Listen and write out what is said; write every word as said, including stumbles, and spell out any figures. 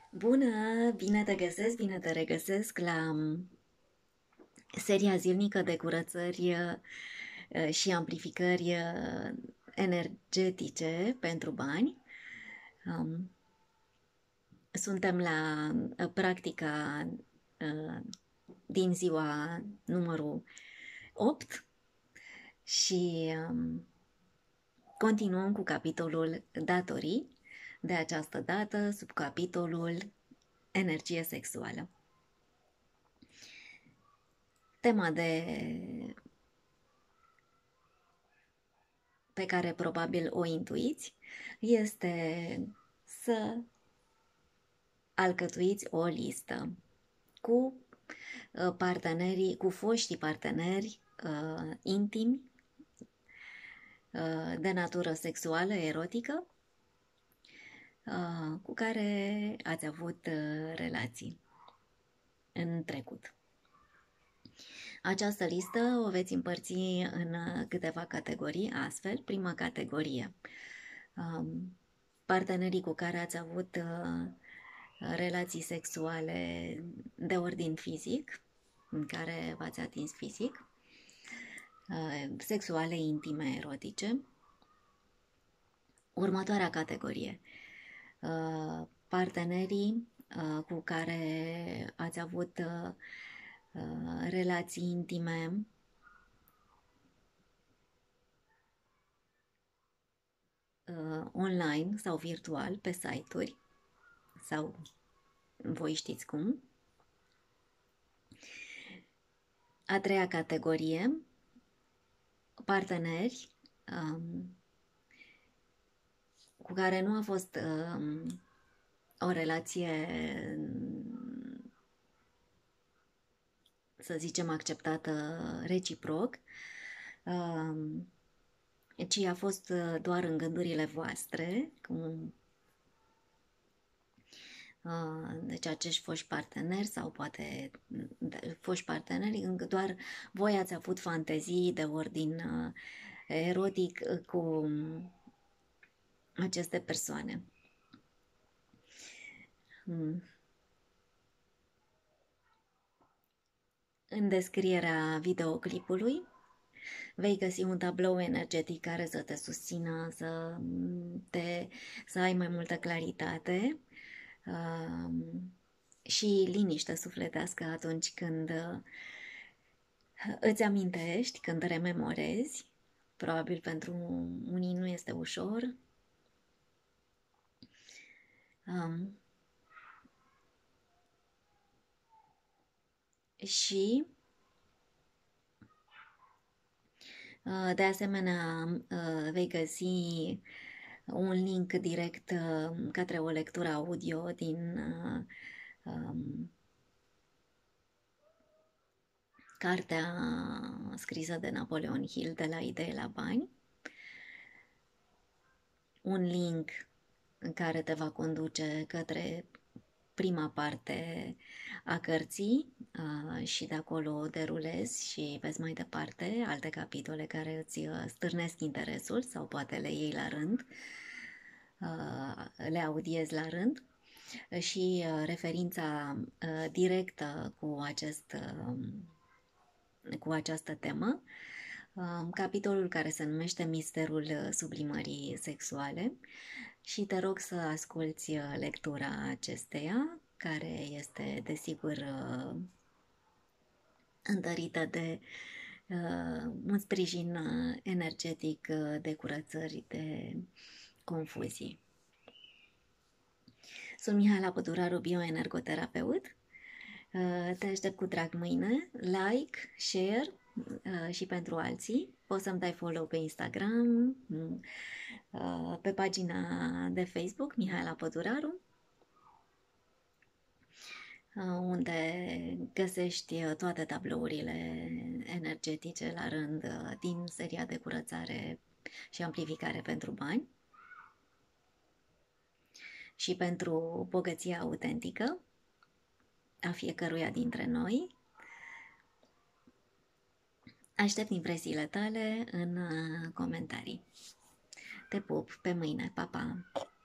Bună! Bine te găsesc, bine te regăsesc la um, seria zilnică de curățări uh, și amplificări uh, energetice pentru bani. Um, Suntem la uh, practica uh, din ziua numărul opt și um, continuăm cu capitolul datorii, de această dată sub capitolul energie sexuală. Tema de pe care probabil o intuiți este să alcătuiți o listă cu uh, partenerii, cu foștii parteneri uh, intimi uh, de natură sexuală, erotică, uh, cu care ați avut uh, relații în trecut. Această listă o veți împărți în câteva categorii, astfel, prima categorie, um, partenerii cu care ați avut uh, relații sexuale de ordin fizic, în care v-ați atins fizic, uh, sexuale, intime, erotice. Următoarea categorie, uh, partenerii uh, cu care ați avut uh, relații intime uh, online sau virtual, pe site-uri sau voi știți cum. A treia categorie, parteneri um, cu care nu a fost um, o relație, să zicem, acceptată reciproc, um, ci a fost doar în gândurile voastre, cum deci acești foști parteneri sau poate foști parteneri, doar voi ați avut fantezii de ordin erotic cu aceste persoane. În descrierea videoclipului vei găsi un tablou energetic care să te susțină, să, te, să ai mai multă claritate uh, și liniște sufletească atunci când uh, îți amintești, când rememorezi. Probabil pentru unii nu este ușor. Um, și uh, de asemenea uh, vei găsi un link direct uh, către o lectură audio din uh, um, cartea scrisă de Napoleon Hill, De la idee la bani. Un link în care te va conduce către prima parte a cărții uh, și de acolo derulezi și vezi mai departe alte capitole care îți stârnesc interesul sau poate le iei la rând, uh, le audiezi la rând și uh, referința uh, directă cu, acest, uh, cu această temă, uh, capitolul care se numește Misterul sublimării sexuale. Și te rog să asculți lectura acesteia, care este, desigur, întărită de uh, un sprijin energetic de curățări, de confuzii. Sunt Mihaela Păduraru, bioenergoterapeut. Uh, te aștept cu drag mâine. Like, share uh, și pentru alții. Poți să-mi dai follow pe Instagram, uh, pe pagina de Facebook, Mihaela Păduraru, unde găsești toate tablourile energetice la rând din seria de curățare și amplificare pentru bani și pentru bogăția autentică a fiecăruia dintre noi. Aștept impresiile tale în comentarii. Te pup, pe mâine, pa, pa!